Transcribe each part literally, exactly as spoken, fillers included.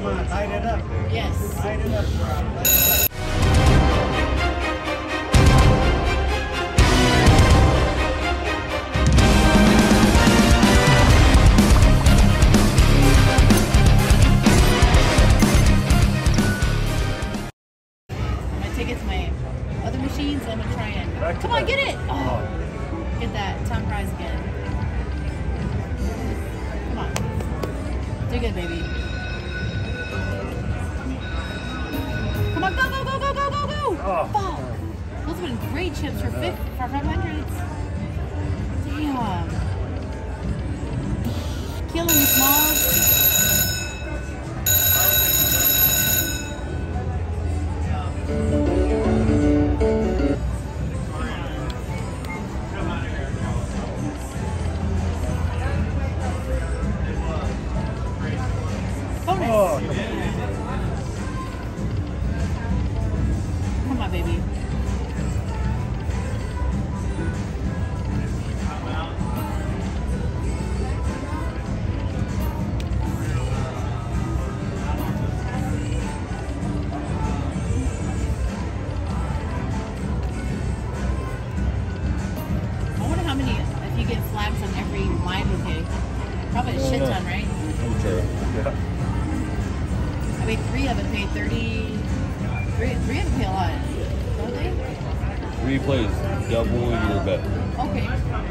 Come on, light it up. Yes. Light it up. Light it up. Tickets, my other machines, I'm gonna try and Back to come on, back. get it! Oh, get that Tom Prize again. Come on, do good, baby. Come on, go, go, go, go, go, go, go! Oh. Fuck. Those have been great chips for fifty, for five hundreds. Damn. Killing me, Smalls. Oh, come on, baby. I wonder how many, if you get flags on every line we pay. Probably a shit ton, right? Sure. yeah. I mean, three of them pay thirty. Three, three of them pay a lot, don't they? Three plays double your bet. Okay.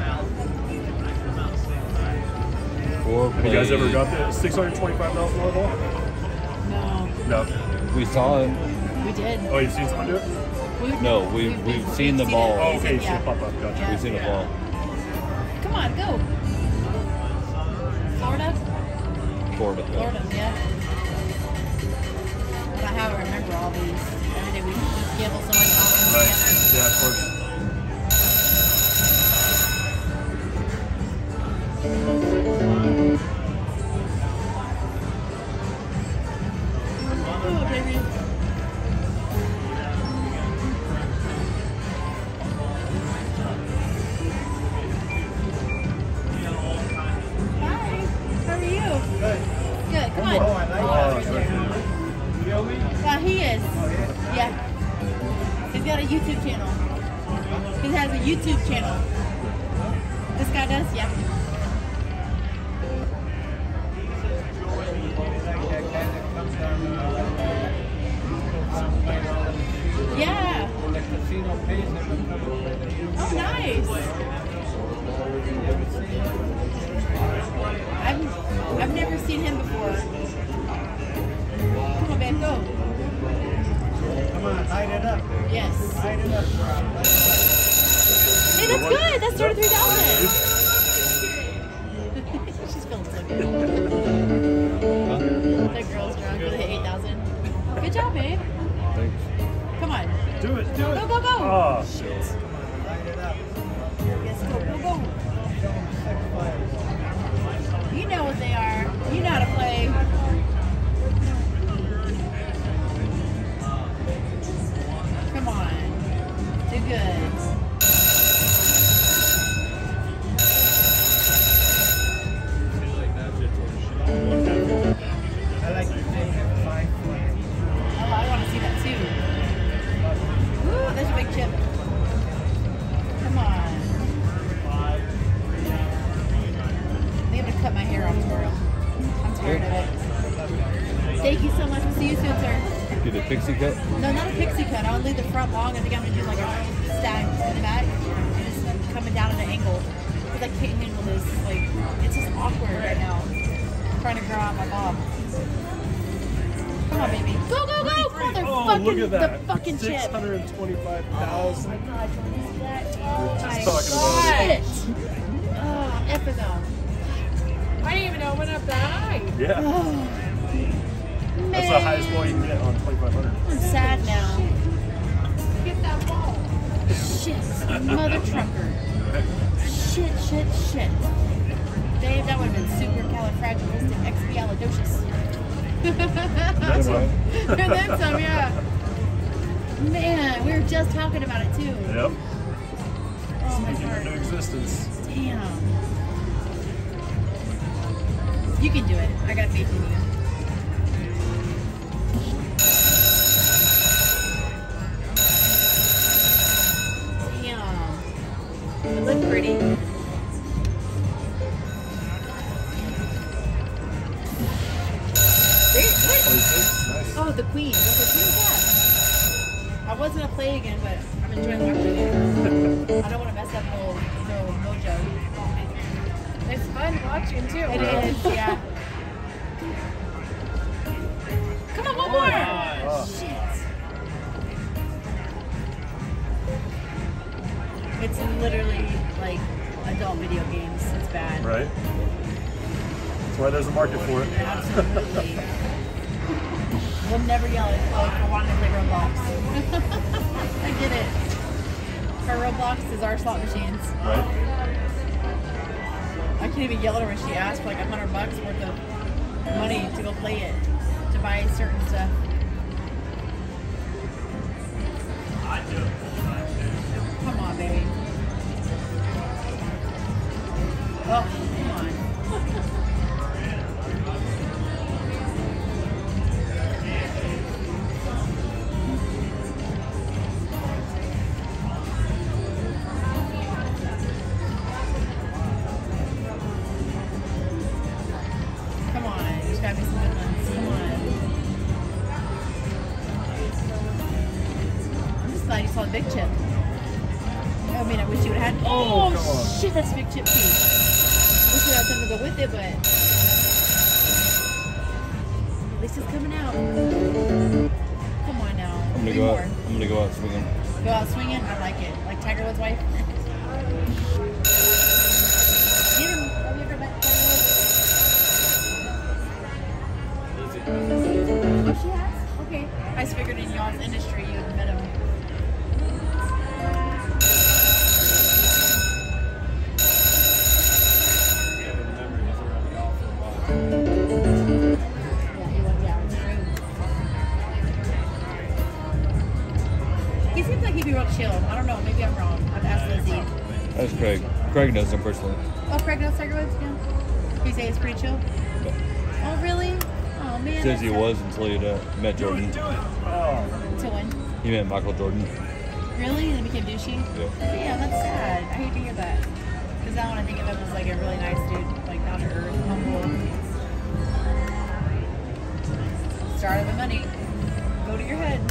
Four Have plays. you guys ever got the six hundred twenty-five dollars Powerball? No, No. We saw him. we did. Oh, you've seen someone do it? We, No, we- we've seen the ball. Oh, okay, you yeah. see it pop up. Gotcha. Yeah. We've seen a ball. Come on, go. Florida? Florida. Florida, yeah. But I have to remember all these. Every day we just gamble so much all Right. together. Yeah, of course. Oh, baby. Hi, how are you? Good. Good, come on. Oh, I like Oh, that. right there. Yeah, he is. Yeah. He's got a YouTube channel. He has a YouTube channel. This guy does? Yeah. Yeah. Oh, nice. I've, I've never seen him before. Come on, babe, go. Come on, light it up. Yes. Light it up. Hey, that's good. That's thirty-three thousand. She's feeling so good. That girl's drunk. They hit eight thousand. Good job, babe. Thanks. Come on. Do it, do it. Go, go, go. Oh, Shit. light it up. Yes, go, go, go. You know what they are. You know how to play. Come on. Do good. I like to take it five points. Oh, I want to see that too. Ooh, there's a big chip. Come on. I think I'm gonna cut my hair off tomorrow. I'm tired of it. Thank you so much. We'll see you soon, sir. Get a pixie cut. No, not a pixie cut. I'll leave the front long. I think I'm gonna do like a stack in the back and just coming down at an angle. Because I can't handle this. Like, it's just awkward right now. I'm trying to grow out my bob. Come on, baby. Go, go, go! Oh, Motherfucking, look at that. the fucking chip. six hundred twenty-five thousand. Oh my god, you want to see that? Oh Just my talking god. about Oh, F it though. I didn't even open up that eye. Yeah. Oh, man. That's the highest ball you can get on twenty-five hundred. I'm sad now. Get that ball. Shit. Mother trucker. Shit, shit, shit. Dave, that would have been super califragilisticexpialidocious. That's right. And then some, yeah. Man, we were just talking about it too. Yep. Oh my Speaking heart. into existence. Damn. You can do it. I got faith in you. Nice. Oh, the Queen. I was like, who's that? I was gonna play again, but I'm enjoying watching it. I don't want to mess up the whole, the whole mojo. It's fun watching too. It is, yeah. Come on, one more! Oh. Shit. It's literally like adult video games. It's bad. Right. That's why there's a market for it. Absolutely. We'll never yell at Chloe for wanting to play Roblox. I get it. Her Roblox is our slot machines. Right. I can't even yell at her when she asks for like a hundred bucks worth of money to go play it, to buy certain stuff. Come on, baby. Oh, come on. Come on, just gotta be some good ones. Come on. I'm just glad you saw the big chip. I mean, I wish you would have had. Oh, come on. shit, that's a big chip too. Wish you had something to go with it, but at least it's coming out. Come on now. I'm gonna Three go more. out. I'm gonna go out swinging. Go out swinging. I like it. Like Tiger Woods' wife. Get him. Have you ever met Tiger Woods? Oh, she has? Okay. I just figured in y'all's industry you had met him. Yeah, he was. Yeah, it's true. He seems like he'd be real chill. I don't know. Maybe I'm wrong. I've asked Lizzie. That's Craig. Craig knows him personally. Oh, Craig knows Tiger Woods? Yeah. He say he's pretty chill? Oh, really? Oh, man. Says he that's sad. was until he uh, met Jordan. Oh. Until when? He met Michael Jordan. Really? And then became douchey? Yeah. Yeah, that's sad. I hate to hear that. Because now when I think of him as like a really nice dude, like down to earth, humble. Start of the money. Go to your head.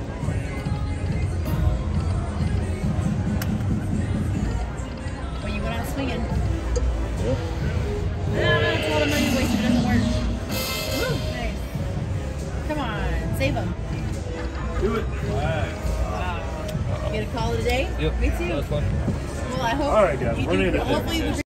When you went out swinging. Yeah. Ah, that's a lot of money wasted. It doesn't work. Woo, nice. Come on, save him. Do it. Get a call of the day? Yep. Me too. That was fun. Well, I hope. All right, guys, you we're do- gonna- hopefully, we